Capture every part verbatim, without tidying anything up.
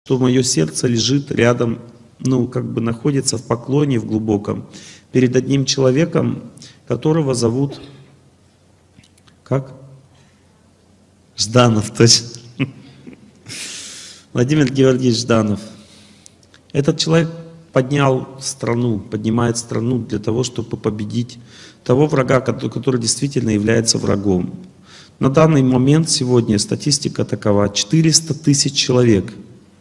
что мое сердце лежит рядом, ну, как бы находится в поклоне, в глубоком, перед одним человеком, которого зовут, как? Жданов, точно. Владимир Георгиевич Жданов. Этот человек поднял страну, поднимает страну для того, чтобы победить того врага, который действительно является врагом. На данный момент сегодня статистика такова: четыреста тысяч человек.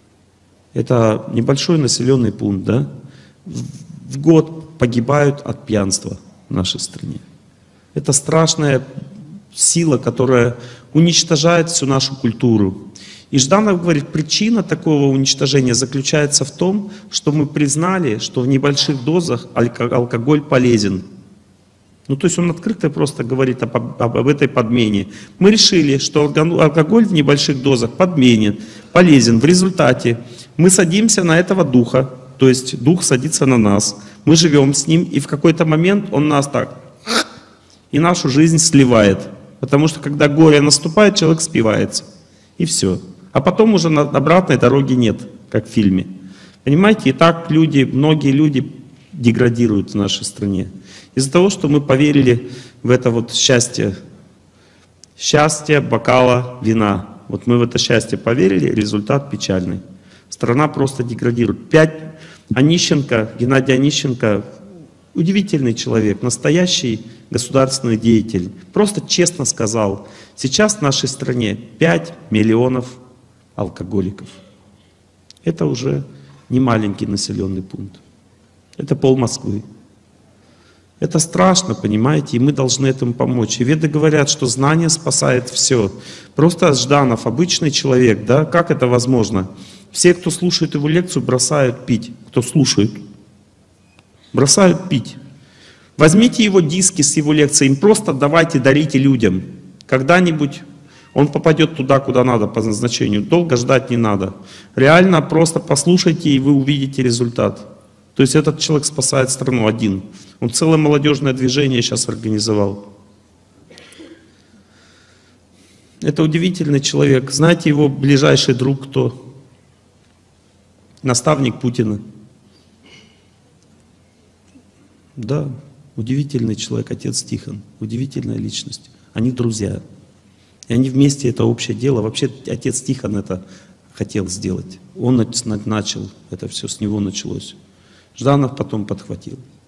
Это небольшой населенный пункт, да? В год погибают от пьянства в нашей стране. Это страшная сила, которая уничтожает всю нашу культуру. И Жданов говорит, причина такого уничтожения заключается в том, что мы признали, что в небольших дозах алкоголь полезен. Ну, то есть он открыто просто говорит об, об, об этой подмене. Мы решили, что алкоголь в небольших дозах подменен, полезен. В результате мы садимся на этого духа, то есть дух садится на нас. Мы живем с ним, и в какой-то момент он нас так, и нашу жизнь сливает. Потому что когда горе наступает, человек спивается. И все. А потом уже на обратной дороги нет, как в фильме. Понимаете, и так люди, многие люди деградируют в нашей стране. Из-за того, что мы поверили в это вот счастье, счастье бокала вина. Вот мы в это счастье поверили, результат печальный. Страна просто деградирует. Пять. Онищенко, Геннадий Онищенко, удивительный человек, настоящий государственный деятель. Просто честно сказал, сейчас в нашей стране пять миллионов алкоголиков. Это уже не маленький населенный пункт. Это пол Москвы. Это страшно, понимаете, и мы должны этому помочь. И веды говорят, что знание спасает все. Просто Жданов, обычный человек, да, как это возможно? Все, кто слушает его лекцию, бросают пить. Кто слушает, бросают пить. Возьмите его диски с его лекцией, им просто давайте, дарите людям. Когда-нибудь он попадет туда, куда надо по назначению. Долго ждать не надо. Реально просто послушайте, и вы увидите результат. То есть этот человек спасает страну один. Он целое молодежное движение сейчас организовал. Это удивительный человек. Знаете, его ближайший друг кто? Наставник Путина. Да, удивительный человек, отец Тихон. Удивительная личность. Они друзья. И они вместе, это общее дело. Вообще отец Тихон это хотел сделать. Он начал, это все с него началось. Жданов потом подхватил.